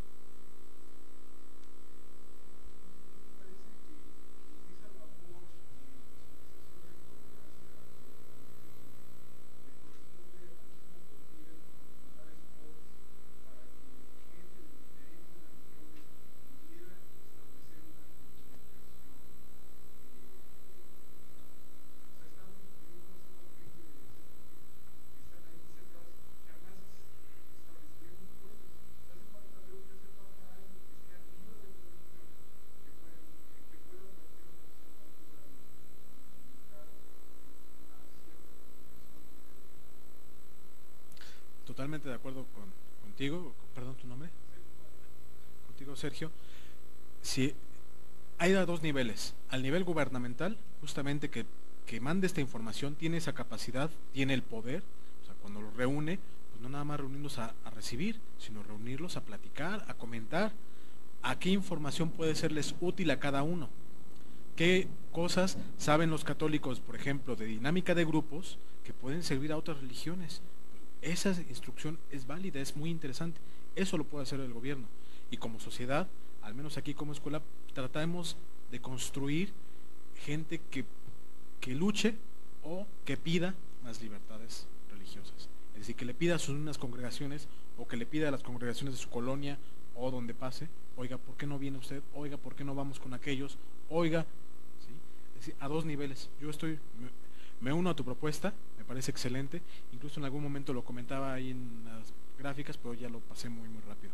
A: Totalmente de acuerdo con, contigo, perdón, ¿tu nombre? Contigo, Sergio. Si hay a dos niveles, al nivel gubernamental, justamente que, que mande esta información, tiene esa capacidad, tiene el poder, o sea, cuando los reúne, pues no nada más reunirlos a, a recibir, sino reunirlos a platicar, a comentar, a qué información puede serles útil a cada uno, qué cosas saben los católicos, por ejemplo, de dinámica de grupos, que pueden servir a otras religiones. Esa instrucción es válida, es muy interesante. Eso lo puede hacer el gobierno. Y como sociedad, al menos aquí como escuela, tratamos de construir gente que, que luche o que pida más libertades religiosas. Es decir, que le pida a sus mismas congregaciones, o que le pida a las congregaciones de su colonia o donde pase, oiga, ¿por qué no viene usted? Oiga, ¿por qué no vamos con aquellos? Oiga, ¿sí? Es decir, a dos niveles. Yo estoy... Me, me uno a tu propuesta, me parece excelente, incluso en algún momento lo comentaba ahí en las gráficas, pero ya lo pasé muy muy rápido.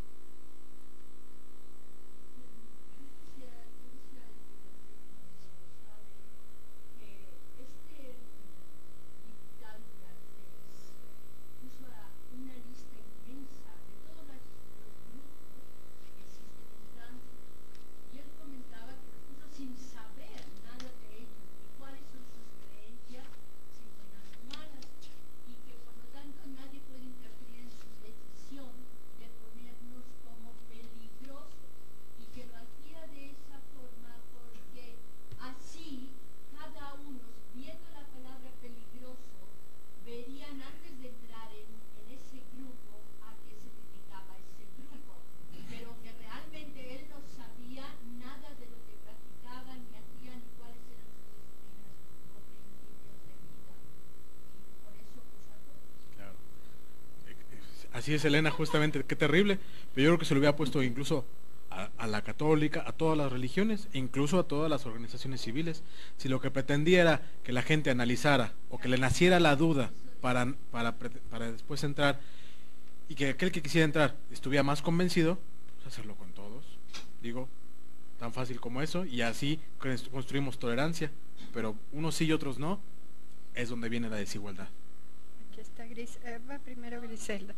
A: Así es, Elena, justamente, qué terrible, pero yo creo que se lo hubiera puesto incluso a, a la católica, a todas las religiones, e incluso a todas las organizaciones civiles. Si lo que pretendía era que la gente analizara o que le naciera la duda para, para, para después entrar, y que aquel que quisiera entrar estuviera más convencido, pues hacerlo con todos. Digo, tan fácil como eso, y así construimos tolerancia, pero unos sí y otros no, es donde viene la desigualdad.
B: Aquí está Gris, eh, va primero Griselda.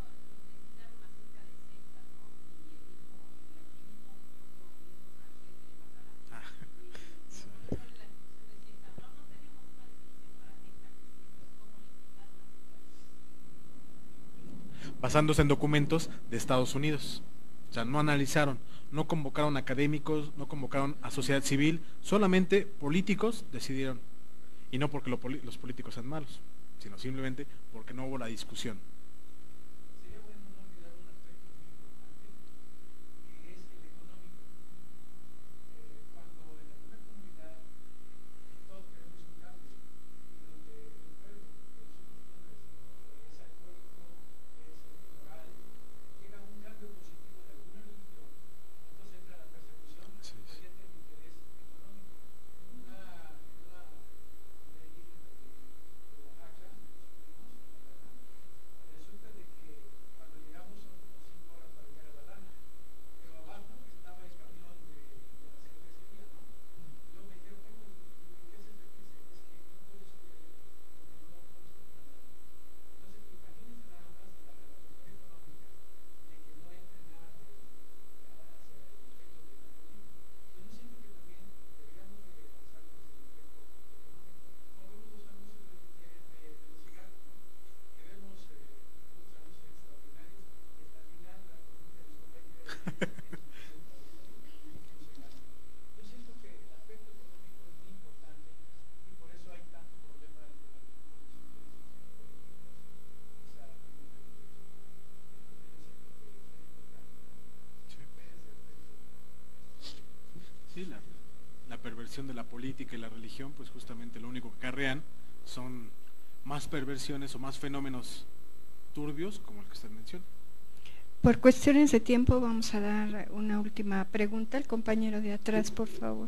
A: Basándose en documentos de Estados Unidos. O sea, no analizaron, no convocaron académicos, no convocaron a sociedad civil, solamente políticos decidieron. Y no porque lo, los políticos sean malos, sino simplemente porque no hubo la discusión. perversión de la política y la religión, pues justamente lo único que acarrean son más perversiones o más fenómenos turbios como el que usted menciona.
B: Por cuestiones de tiempo vamos a dar una última pregunta. El compañero de atrás, por favor.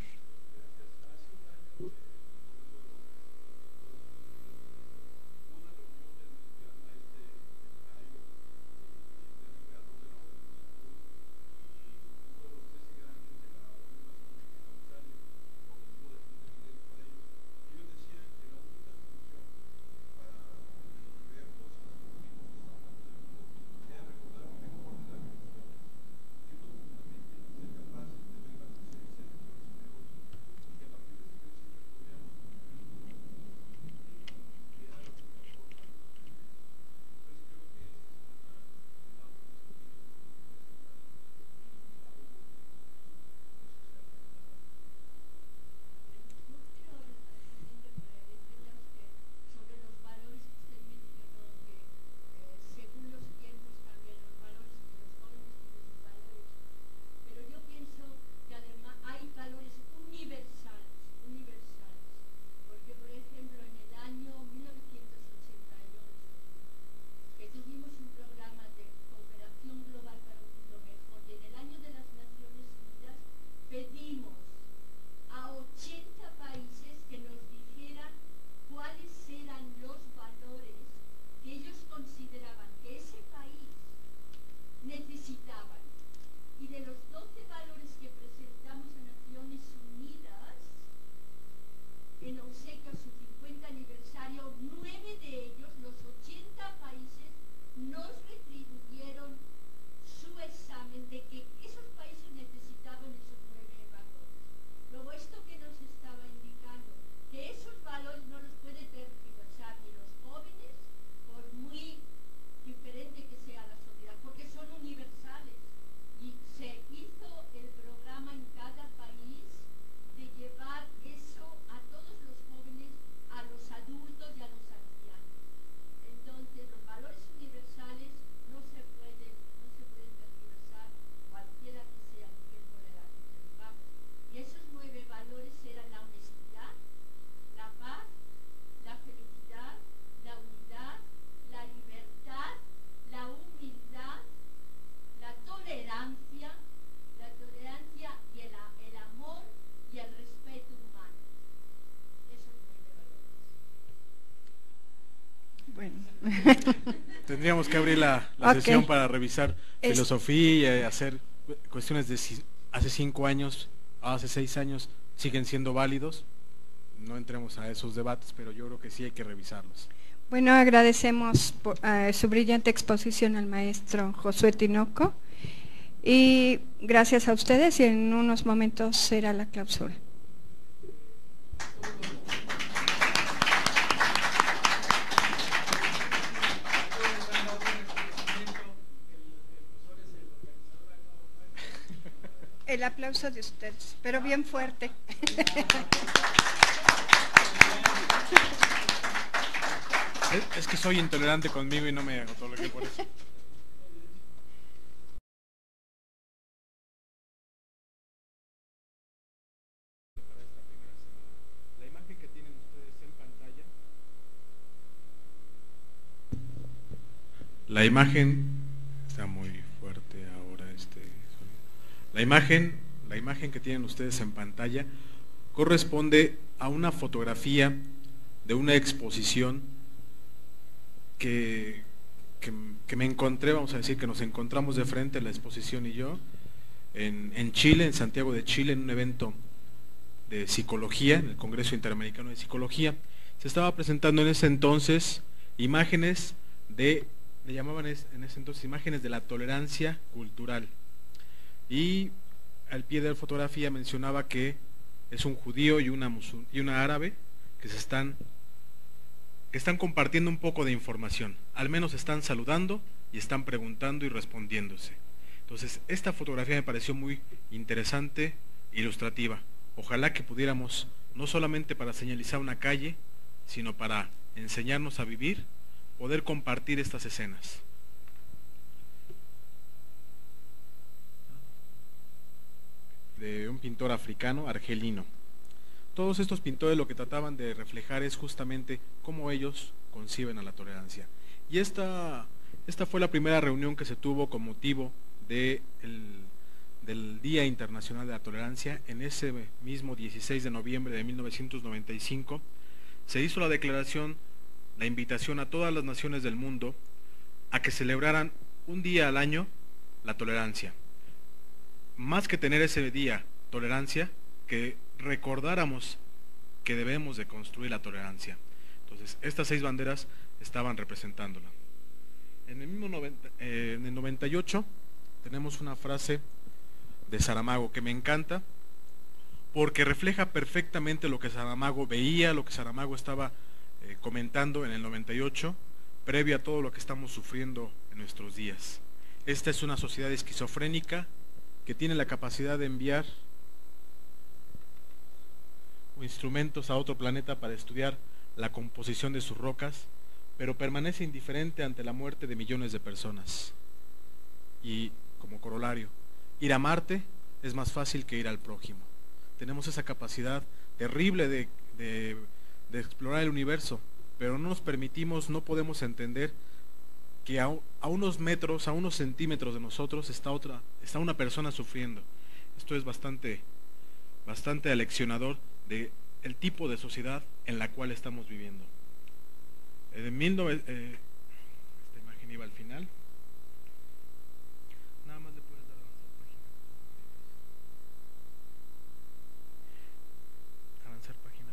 A: Tendríamos que abrir la, la
B: okay.
A: sesión para revisar
B: es...
A: filosofía y hacer cuestiones de si hace cinco años, hace seis años, siguen siendo válidos. No entremos a esos debates, pero yo creo que sí hay que revisarlos.
B: Bueno, agradecemos por, uh, su brillante exposición al maestro Josué Tinoco y gracias a ustedes, y en unos momentos será la clausura. El aplauso de ustedes, pero bien fuerte.
A: Es, es que soy intolerante conmigo y no me otorgué por eso. La imagen que tienen ustedes en pantalla. La imagen está muy fuerte ahora este. La imagen, la imagen que tienen ustedes en pantalla corresponde a una fotografía de una exposición que, que, que me encontré, vamos a decir que nos encontramos de frente, la exposición y yo, en, en Chile, en Santiago de Chile, en un evento de psicología, en el Congreso Interamericano de Psicología. Se estaba presentando en ese entonces imágenes de, le llamaban en ese entonces imágenes de la tolerancia cultural. Y al pie de la fotografía mencionaba que es un judío y una, musul y una árabe que se están, que están compartiendo un poco de información, al menos están saludando y están preguntando y respondiéndose. Entonces esta fotografía me pareció muy interesante e ilustrativa. Ojalá que pudiéramos, no solamente para señalizar una calle, sino para enseñarnos a vivir, poder compartir estas escenas. De un pintor africano, argelino. Todos estos pintores lo que trataban de reflejar es justamente cómo ellos conciben a la tolerancia. Y esta, esta fue la primera reunión que se tuvo con motivo de el, del Día Internacional de la Tolerancia. En ese mismo dieciséis de noviembre de mil novecientos noventa y cinco se hizo la declaración, la invitación a todas las naciones del mundo a que celebraran un día al año la tolerancia. Más que tener ese día tolerancia, que recordáramos que debemos de construir la tolerancia. Entonces, estas seis banderas estaban representándola. En el mismo noventa, eh, en el noventa y ocho tenemos una frase de Saramago que me encanta, porque refleja perfectamente lo que Saramago veía, lo que Saramago estaba eh, comentando en el noventa y ocho, previo a todo lo que estamos sufriendo en nuestros días. Esta es una sociedad esquizofrénica que tiene la capacidad de enviar instrumentos a otro planeta para estudiar la composición de sus rocas, pero permanece indiferente ante la muerte de millones de personas. Y como corolario, ir a Marte es más fácil que ir al prójimo. Tenemos esa capacidad terrible de, de, de explorar el universo, pero no nos permitimos, no podemos entender que a, a unos metros, a unos centímetros de nosotros está otra, está una persona sufriendo. Esto es bastante, bastante aleccionador de el tipo de sociedad en la cual estamos viviendo. Eh, de mil nove, eh, esta imagen iba al final. Nada más le puedes dar a avanzar página. Avanzar página.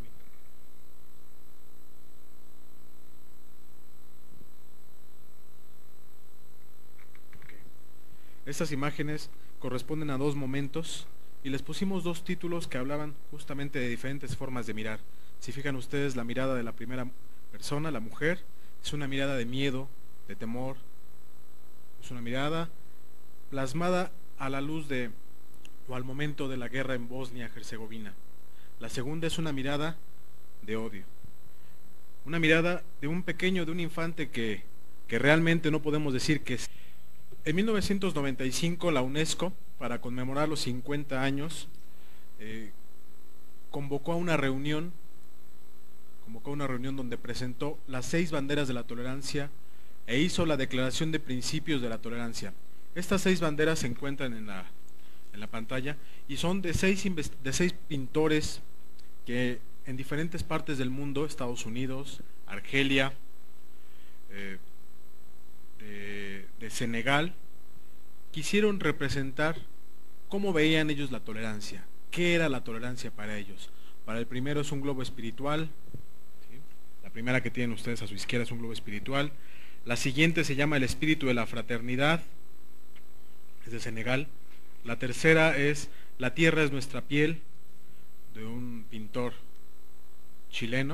A: Okay. Estas imágenes corresponden a dos momentos y les pusimos dos títulos que hablaban justamente de diferentes formas de mirar. Si fijan ustedes, la mirada de la primera persona, la mujer, es una mirada de miedo, de temor, es una mirada plasmada a la luz de, o al momento de la guerra en Bosnia-Herzegovina. La segunda es una mirada de odio, una mirada de un pequeño, de un infante que, que realmente no podemos decir que es. En mil novecientos noventa y cinco la UNESCO, para conmemorar los cincuenta años, eh, convocó a una reunión, convocó a una reunión donde presentó las seis banderas de la tolerancia e hizo la declaración de principios de la tolerancia. Estas seis banderas se encuentran en la, en la pantalla y son de seis, de seis pintores que en diferentes partes del mundo, Estados Unidos, Argelia, eh, de, de Senegal, quisieron representar cómo veían ellos la tolerancia, qué era la tolerancia para ellos. Para el primero es un globo espiritual, ¿sí? La primera que tienen ustedes a su izquierda es un globo espiritual. La siguiente se llama el espíritu de la fraternidad, es de Senegal. La tercera es la tierra es nuestra piel, de un pintor chileno.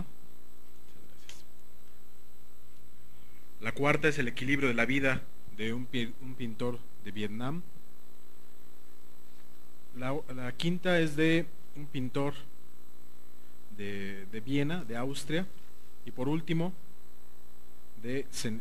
A: La cuarta es el equilibrio de la vida, de un, un pintor de Vietnam. La, la quinta es de un pintor de, de Viena, de Austria. Y por último, de Sen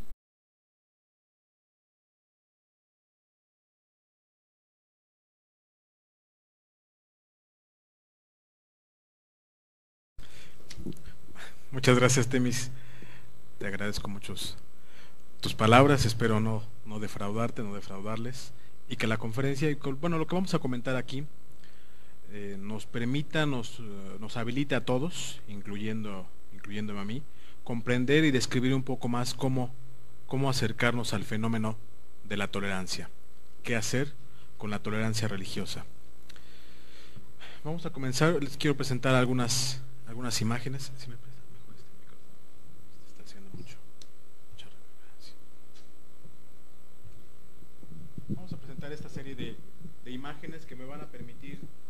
A: Muchas gracias, Temis. Te agradezco muchos tus palabras, espero no, no defraudarte, no defraudarles, y que la conferencia, bueno, lo que vamos a comentar aquí, eh, nos permita, nos, nos habilite a todos, incluyendo, incluyéndome a mí, comprender y describir un poco más cómo, cómo acercarnos al fenómeno de la tolerancia, qué hacer con la tolerancia religiosa. Vamos a comenzar, les quiero presentar algunas, algunas imágenes. Si me prestan mejor este micrófono, se está haciendo mucho, mucha reverberancia. Vamos a presentar esta serie de, de imágenes que me van a permitir